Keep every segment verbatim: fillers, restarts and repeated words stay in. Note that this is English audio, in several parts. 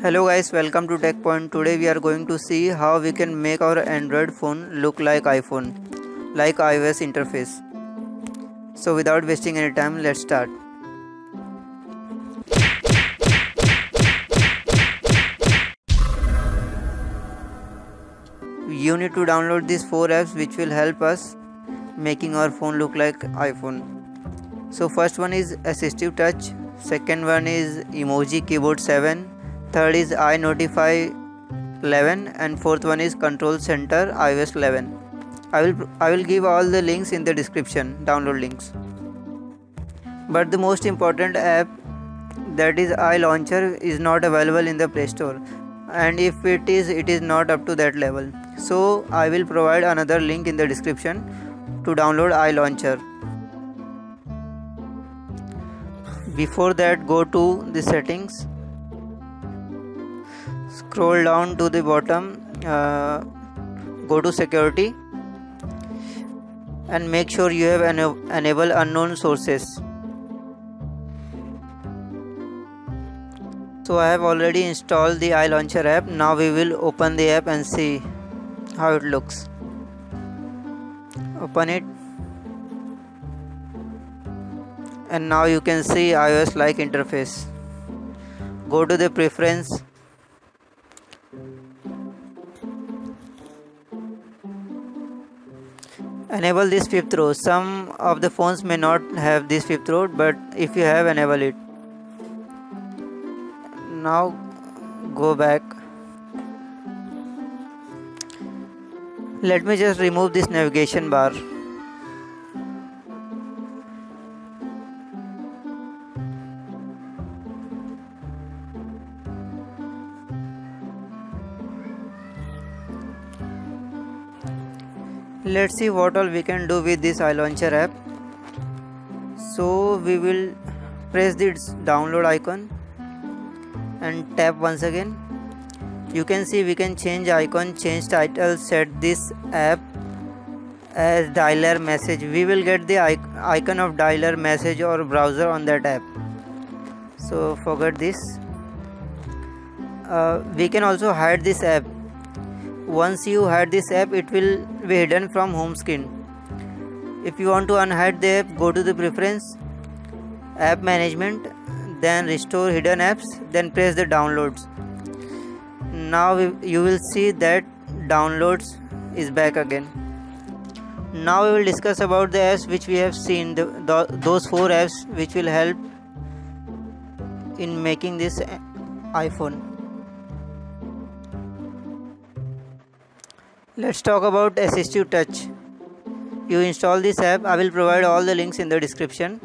Hello guys, welcome to Tech Point. Today we are going to see how we can make our Android phone look like iPhone, like iOS interface. So without wasting any time, let's start. You need to download these four apps which will help us making our phone look like iPhone. So first one is Assistive Touch, second one is Emoji Keyboard seven, third is iNotify eleven, and fourth one is Control Center iOS eleven. I will I will give all the links in the description, download links. But the most important app, that is iLauncher, is not available in the Play Store, and if it is, it is not up to that level. So I will provide another link in the description to download iLauncher. Before that, go to the settings, scroll down to the bottom, uh, go to security, and make sure you have ena- enable unknown sources. So I have already installed the iLauncher app. Now we will open the app and see how it looks. Open it, and now you can see iOS like interface. Go to the preference, enable this fifth row. Some of the phones may not have this fifth row, but if you have, enable it. Now go back. Let me just remove this navigation bar. Let's see what all we can do with this iLauncher app. So we will press this download icon and tap once again. You can see we can change icon, change title, set this app as dialer message. We will get the icon of dialer message or browser on that app, so forget this. Uh, we can also hide this app. Once you hide this app, it will be hidden from home screen. If you want to unhide the app, go to the preference, app management, then restore hidden apps, then press the downloads. Now you will see that downloads is back again. Now we will discuss about the apps which we have seen, the, the, those four apps which will help in making this iPhone. Let's talk about Assistive Touch. You install this app. I will provide all the links in the description.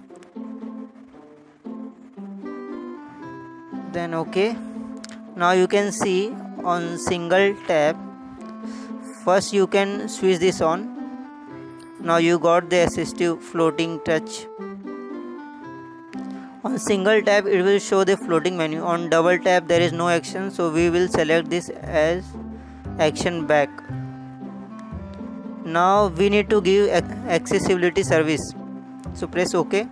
Then OK. Now you can see on single tap, first you can switch this on. Now you got the assistive floating touch. On single tap, it will show the floating menu. On double tap, there is no action, so we will select this as action back. Now we need to give accessibility service, so press OK.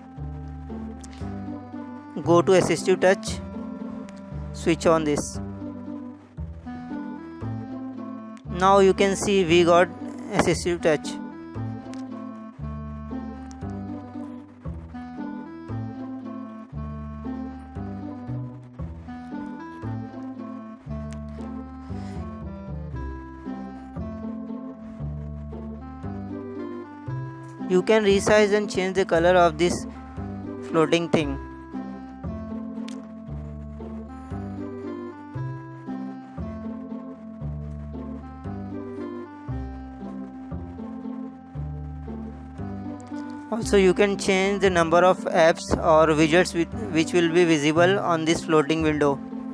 Go to Assistive Touch, switch on this. Now you can see we got Assistive Touch. You can resize and change the color of this floating thing. Also, you can change the number of apps or widgets which will be visible on this floating window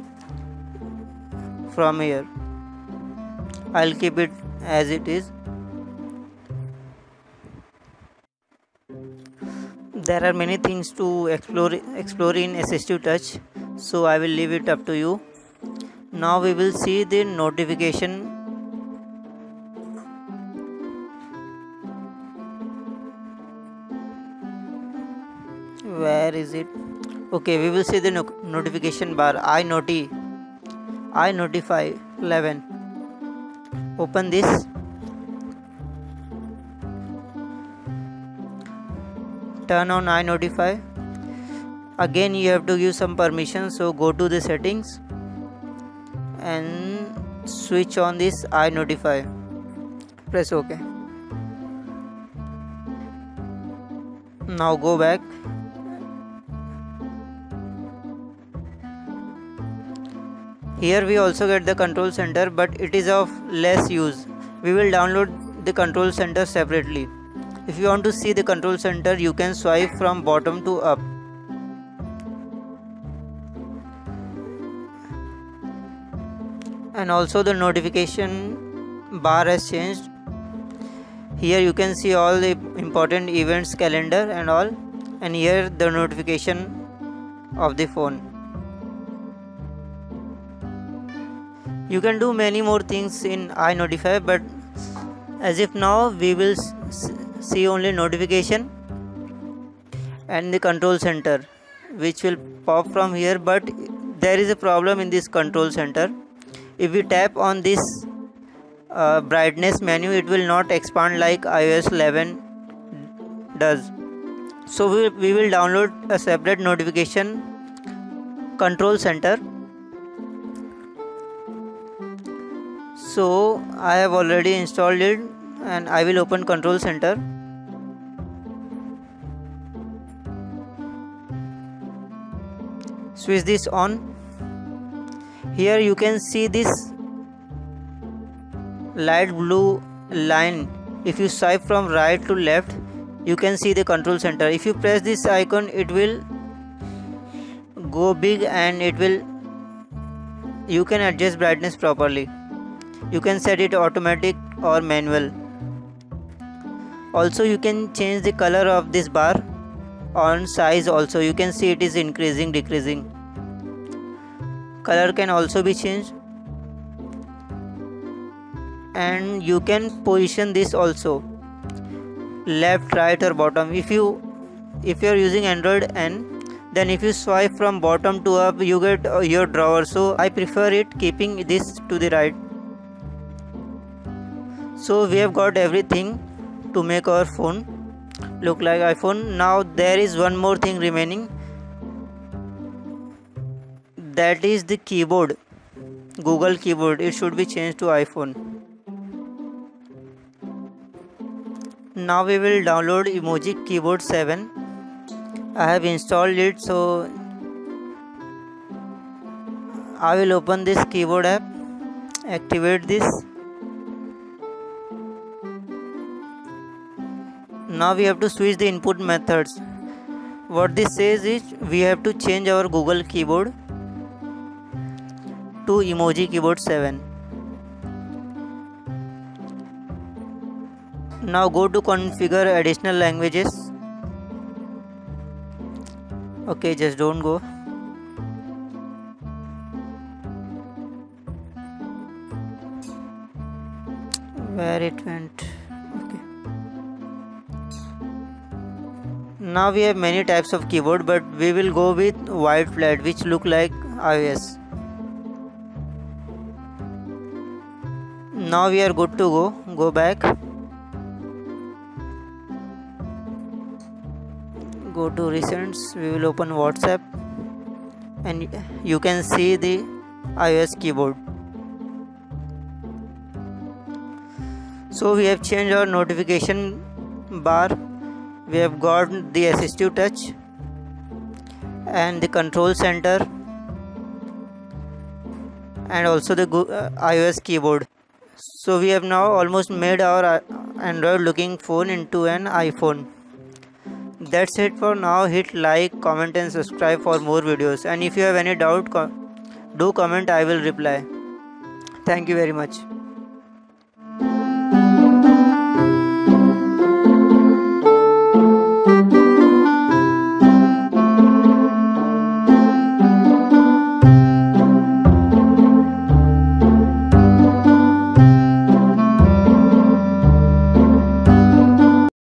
from here. I'll keep it as it is. There are many things to explore explore in Assistive Touch, so I will leave it up to you. Now we will see the notification. Where is it? Okay, we will see the no- notification bar. iNoti iNotify eleven. Open this. Turn on iNotify. Again you have to give some permission, so go to the settings and switch on this iNotify. Press OK. Now go back. Here we also get the control center, but it is of less use. We will download the control center separately. If you want to see the control center, you can swipe from bottom to up. And also the notification bar has changed. Here you can see all the important events, calendar and all, and here the notification of the phone. You can do many more things in iNotify, but as if now we will see only notification and the control center, which will pop from here. But there is a problem in this control center. If we tap on this uh, brightness menu, it will not expand like iOS eleven does. So we, we will download a separate notification control center. So I have already installed it and I will open control center. Switch this on. Here you can see this light blue line. If you swipe from right to left, you can see the control center. If you press this icon, it will go big and it will you can adjust brightness properly. You can set it automatic or manual. Also you can change the color of this bar. On size also you can see it is increasing, decreasing. Color can also be changed, and you can position this also, left, right or bottom. If you if you are using Android, and then if you swipe from bottom to up, you get your drawer. So I prefer it keeping this to the right. So we have got everything to make our phone look like iPhone. Now there is one more thing remaining, that is the keyboard, Google keyboard. It should be changed to iPhone. Now we will download Emoji Keyboard seven. I have installed it, so I will open this keyboard app, activate this. Now we have to switch the input methods. What this says is we have to change our Google keyboard to Emoji Keyboard seven. Now go to configure additional languages. Okay, just don't go. Where it went? Okay. Now we have many types of keyboard, but we will go with white flat, which look like iOS. Now we are good to go. Go back. Go to recents. We will open WhatsApp and you can see the iOS keyboard. So we have changed our notification bar. We have got the assistive touch and the control center and also the uh, iOS keyboard. So we have now almost made our Android looking phone into an iPhone. That's it for now. Hit like, comment and subscribe for more videos. And if you have any doubt, do comment, I will reply. Thank you very much.